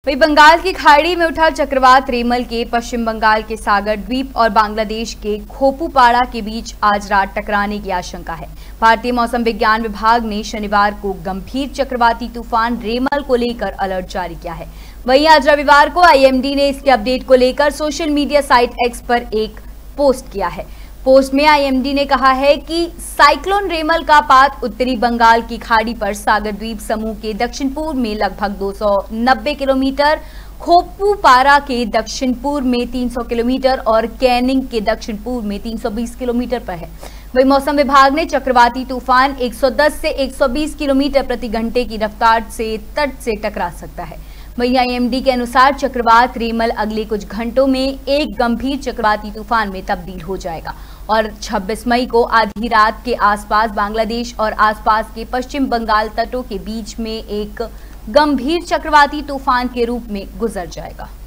वहीं बंगाल की खाड़ी में उठा चक्रवात रेमल के पश्चिम बंगाल के सागर द्वीप और बांग्लादेश के खोपुपाड़ा के बीच आज रात टकराने की आशंका है। भारतीय मौसम विज्ञान विभाग ने शनिवार को गंभीर चक्रवाती तूफान रेमल को लेकर अलर्ट जारी किया है। वहीं आज रविवार को आईएमडी ने इसके अपडेट को लेकर सोशल मीडिया साइट एक्स पर एक पोस्ट किया है। पोस्ट में आईएमडी ने कहा है कि साइक्लोन रेमल का पाथ उत्तरी बंगाल की खाड़ी पर सागर द्वीप समूह के दक्षिण पूर्व में लगभग 290 किलोमीटर, खोपुपाड़ा के दक्षिण पूर्व में 300 किलोमीटर और कैनिंग के दक्षिण पूर्व में 320 किलोमीटर पर है। वहीं मौसम विभाग ने चक्रवाती तूफान 110 से 120 किलोमीटर प्रति घंटे की रफ्तार से तट से टकरा सकता है। वहीं आईएमडी के अनुसार चक्रवात रेमल अगले कुछ घंटों में एक गंभीर चक्रवाती तूफान में तब्दील हो जाएगा और 26 मई को आधी रात के आसपास बांग्लादेश और आसपास के पश्चिम बंगाल तटों के बीच में एक गंभीर चक्रवाती तूफान के रूप में गुजर जाएगा।